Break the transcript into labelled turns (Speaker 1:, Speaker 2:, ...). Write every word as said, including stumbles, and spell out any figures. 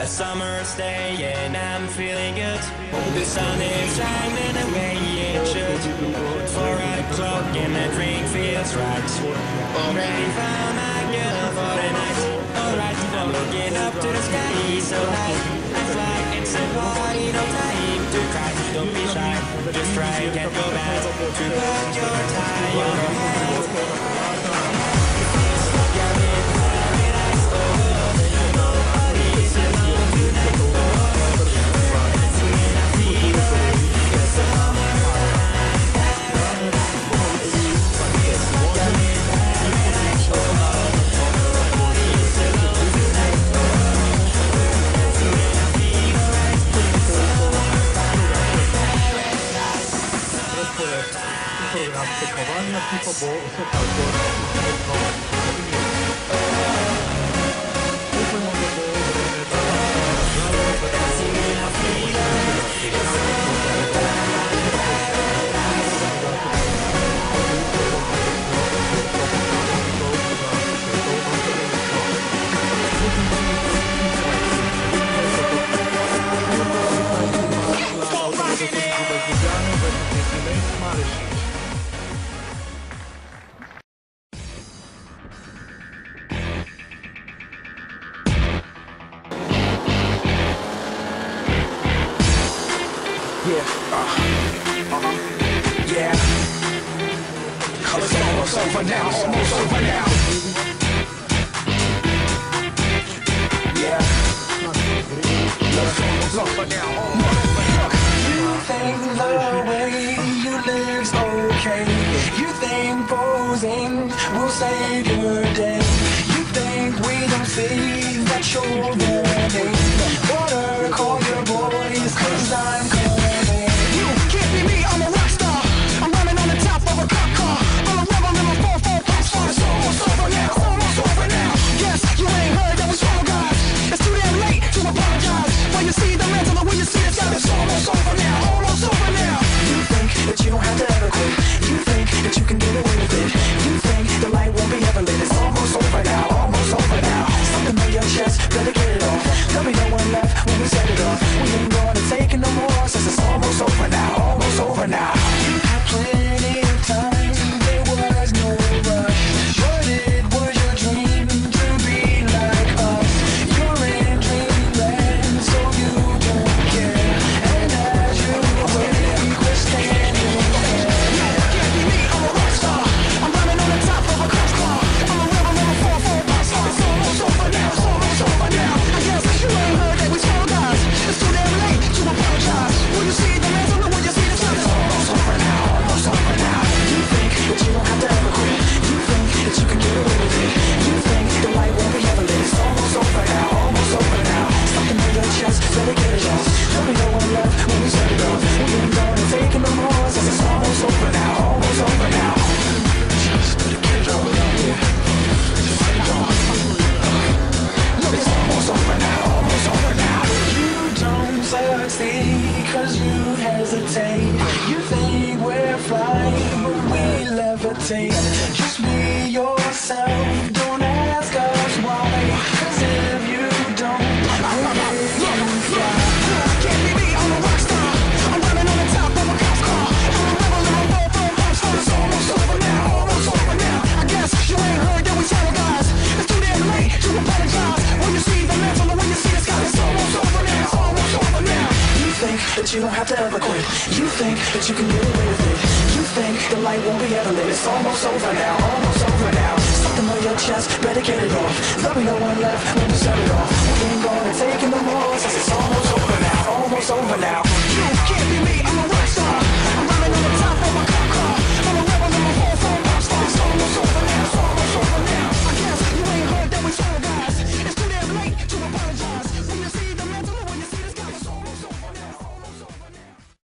Speaker 1: summer's day and I'm feeling good. The sun is shining the way it should. Four o'clock and the drink feels right. Already found my girl for the night. Alright, I'm looking up to the sky so high. I fly, it's a party, no time to cry. Don't be shy, just try, can't go back. To put your tie on your head.
Speaker 2: Typowania typowo Nejc Malešič.
Speaker 3: Yeah, uh, uh-huh, yeah. It's almost over now, almost over now. Yeah. It's almost over now, almost over now. You think the way you live's okay. You think posing will save your day. You think we don't see that you're ready. Water, call your boys, cause I'm coming. Cause you hesitate. You think we're flying, but we levitate. Just be yourself, don't ask us why. Cause if you don't, you fly. Can't be me, I'm a rock star. I'm running on the top of a cop car. I'm a rebel in my roll for a pop star. It's almost over now, almost over now. I guess you ain't heard that we terrorize. It's too damn late to apologize. When you see the mantle and when you see the sky, it's almost over now, it's almost over now. You think that you don't have to ever quit. You think that you can get away with it. You think the light won't be ever lit. It's almost over now, almost over now. Something on your chest, better get it off. There'll be no one left when you set it off. We ain't going